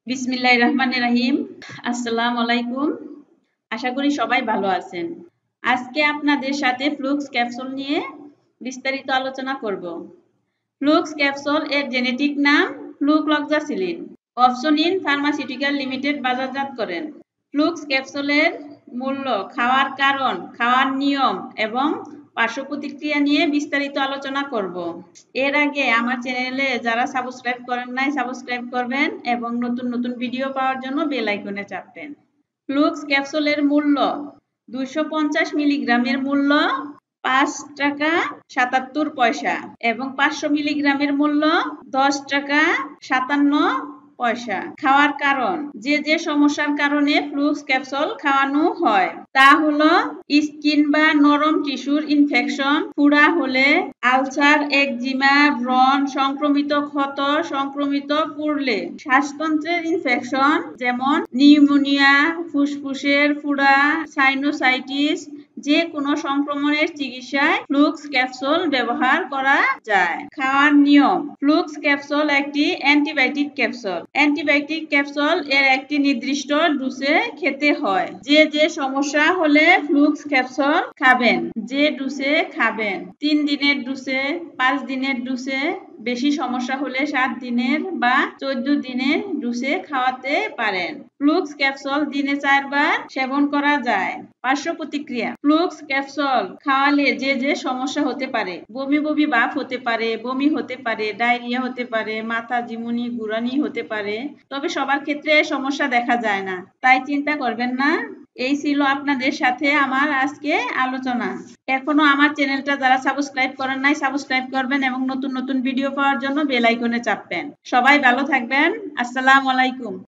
বিসমিল্লাহির রহমানির রহিম। আসসালামু আলাইকুম। আশা করি সবাই ভালো আছেন। আজকে আপনাদের সাথে ফ্লুক্স ক্যাপসুল নিয়ে বিস্তারিত আলোচনা করব। ফ্লুক্স ক্যাপসুল এর জেনেটিক নাম ফ্লুক্লক্সাসিলিন। অপসনিন ফার্মাসিউটিক্যাল লিমিটেড বাজারজাত করেন। ফ্লুক্স ক্যাপসুলের মূল্য, খাওয়ার কারণ, খাওয়ার নিয়ম এবং পার্শ্ব প্রতিক্রিয়া নিয়ে বিস্তারিত আলোচনা করব। এর আগে আমার চ্যানেলে যারা সাবস্ক্রাইব করেন নাই সাবস্ক্রাইব করবেন এবং নতুন নতুন ভিডিও পাওয়ার জন্য বেল আইকনে চাপবেন। ফ্লুক্স ক্যাপসুলের মূল্য 250 মিলিগ্রামের মূল্য 5 টাকা 77 পয়সা এবং 500 মিলিগ্রামের মূল্য 10 টাকা 57 পয়সা। খাওয়ার কারণ, যে যে সমস্যার কারণে ফ্লুক্স ক্যাপসুল খাওয়ানো হয় তা হলো স্কিন বা নরম টিস্যুর ইনফেকশন, ফোড়া হলে, আলসার, একজিমা, ব্রণ, সংক্রমিত ক্ষত, সংক্রমিত পুড়লে, শ্বাসতন্ত্রের ইনফেকশন যেমন নিউমোনিয়া, ফুসফুসের ফোড়া, সাইনোসাইটিস, যে কোনো সংক্রমণের চিকিৎসায় ফ্লুক্স ক্যাপসুল ব্যবহার করা যায়। খাওয়ার নিয়ম, ফ্লুক্স ক্যাপসুল একটি অ্যান্টিবায়োটিক ক্যাপসুল। অ্যান্টিবায়োটিক ক্যাপসুল এর একটি নির্দিষ্ট ডোজে খেতে হয়। যে যে সমস্যা হলে ফ্লুক্স ক্যাপসুল খাবেন, যে ডোজে খাবেন, 3 দিনের ডোজে, 5 দিনের ডোজে, বেশি সমস্যা হলে 7 দিনের বা 14 দিনের ডোজে খাওয়াতে পারেন। ফ্লুক্স ক্যাপসুল দিনে 4 বার সেবন করা যায়। পার্শ্ব প্রতিক্রিয়া, ফ্লুক্স ক্যাপসুল খাওয়ালে যে যে সমস্যা হতে পারে: বমি বমি ভাব হতে পারে, বমি হতে পারে, ডায়রিয়া হতে পারে, মাথা ঝিমুনি গুড়ানি হতে পারে। তবে সবার ক্ষেত্রে সমস্যা দেখা যায় না, তাই চিন্তা করবেন না। এই ছিল আপনাদের সাথে আমার আজকে আলোচনা। এখনো আমার চ্যানেলটা যারা সাবস্ক্রাইব করেন নাই সাবস্ক্রাইব করবেন এবং নতুন নতুন ভিডিও পাওয়ার জন্য বেল আইকনে চাপবেন। সবাই ভালো থাকবেন। আসসালামু আলাইকুম।